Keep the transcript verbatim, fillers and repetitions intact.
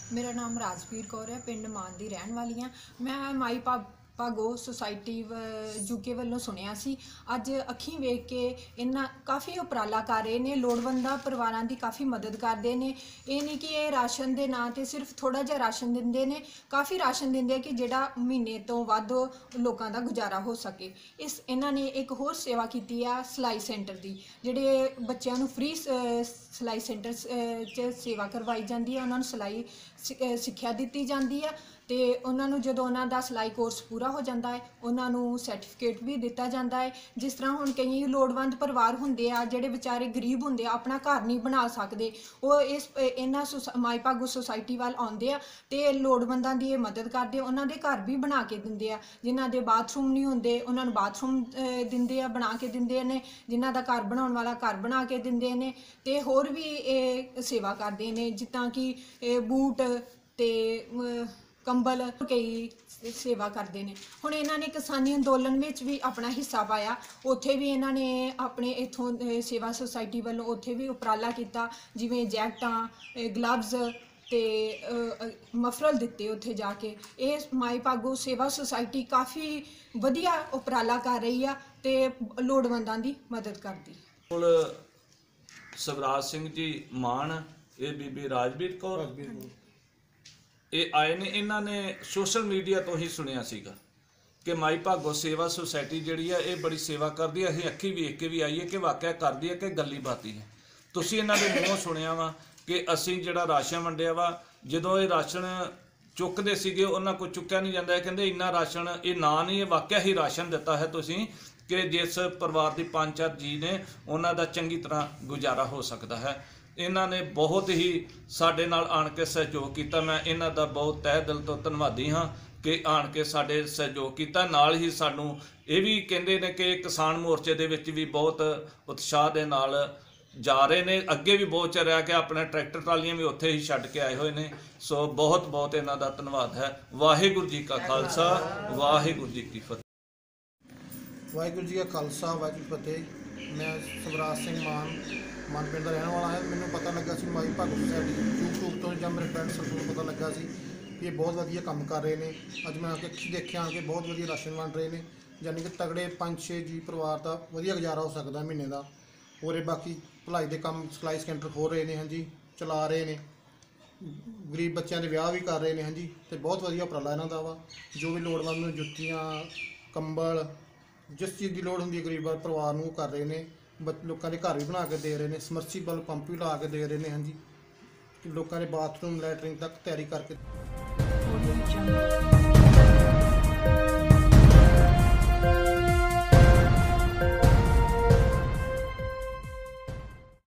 मेरा नाम राजवीर कौर है, पिंड मान दी रहन वाली हाँ। मैं माई पा भागो सोसाइटी यूके वालों सुनिया सी। अज अखी वेख के इन्ना काफ़ी उपराला कर रहे हैं, लोड़वंदा परिवारों की काफ़ी मदद करते हैं। ये नहीं कि ये राशन के नाँ ते सिर्फ थोड़ा जिहा राशन देंदे ने, काफ़ी राशन देंदे कि जिहड़ा महीने तो वध लोगों का गुजारा हो सके। इस इन्हां ने एक होर सेवा की आ सिलाई सेंटर की, जिहड़े बच्चों नूं फ्री सिलाई सेंटर च सेवा करवाई जाती है, उन्होंने सिलाई सिक्ख्या दी जाती है। तो उन्होंने जो उन्होंने सिलाई कोर्स पूरा हो जाता है, उन्होंने सर्टिफिकेट भी दिता जाता है। जिस तरह हुण कई लोड़वंद परिवार होंदे आ जिहड़े बेचारे गरीब होंदे आ, अपना घर नहीं बना सकते, वो इस इन्हां माई भागो सोसाइटी वाल आउंदे आ ते लोड़वंदां दी मदद करदे, उन्हां दे घर भी बना के दिंदे आ। जिन्हां दे बाथरूम नहीं होंदे उन्हां नूं बाथरूम दिंदे आ, बना के दिंदे ने। जिन्हां दा घर बनाउण वाला घर बना के दिंदे ने। ते होर भी ये सेवा करदे ने, जिद्दां कि बूट ते कंबल कई सेवा करते हैं। हुण इन्होंने किसानी अंदोलन में भी अपना हिस्सा पाया, उत्थे भी इन्होंने अपने इत्थों सेवा सोसाइटी वालों उत्थे भी उपराला किया, जिवें जैकटां ग्लव्स ते मफरल दिते उत्थे जाके। ये माई भागो सेवा सोसाइटी काफ़ी वधिया उपराला कर रही है ते लोड़वंदां दी मदद करती है। सवराज सिंह जी मान, ये बीबी राजवीर कौर ये आए ने, इन्हों ने सोशल मीडिया तो ही सुनिया सीगा कि माई भागो सेवा सोसाइटी जिहड़ी है ये बड़ी सेवा करती है। असीं अखी वेख के भी आईए कि वाकया करती है कि गल्ली बाती है। तुसीं इन्हां दे मूँहों सुनिया वा कि असीं जिहड़ा राशन वंडिया वा, जदों ये राशन चुकते सीगे उन्हां कोल चुक्या नहीं जाता, कहंदे इन्ना राशन ये ना नहीं, ये वाकया ही राशन दिता है तुसीं कि जिस परिवार की पांच चार जी ने उन्हां दा चंगी तरह गुजारा हो सकता है। इन्हां ने बहुत ही साडे नाल आण के सहयोग किया। मैं इन्हां दा बहुत तह दिल तो धन्नवादी हाँ कि आण के साडे सहयोग किया। नाल ही सानू ये भी कहंदे ने कि किसान मोर्चे दे विच भी बहुत उत्साह दे नाल जा रहे ने, अगे भी बहुत चल रहा कि अपने ट्रैक्टर ट्रालियां भी उत्थे ही छड्ड के आए हुए ने। सो बहुत बहुत इन्हां दा धन्नवाद है। वाहिगुरू जी का खालसा, वाहिगुरू जी की फतेह। वाहिगुरू जी का खालसा, वाहिगुरू फतेह। मैं सवराज सिंह मान मान पिंड का रहने वाला है। मैंने पता लगा सी माई भागो सोसाइटी यूट्यूब तो या मेरे फ्रेंड सर्कल को पता लगा सी कि ये बहुत वधिया काम कर रहे हैं। अज मैं आके अखी देखिया कि बहुत वधिया राशन वंड रहे हैं, यानी कि तगड़े पाँच छे जी परिवार का वधिया गुजारा हो सकता महीने का। और ये बाकी भलाई के काम सिलाई सेंटर हो रहे हैं, हाँ जी, चला रहे हैं। गरीब बच्चों के विआह भी कर रहे हैं, हाँ जी। तो बहुत वधिया उपराला इन्हां दा वा। जो भी लोड़वंद नूं जुत्तियां कंबल जिस चीज़ की लोड़ होंदी गरीब परिवार नूं कर रहे हैं। बच लोगों के घर भी बना के दे रहे हैं, समरसीबल पंप भी ला के दे रहे हैं, हाँ जी। लोगों के बाथरूम लैटरिन तक तैयारी करके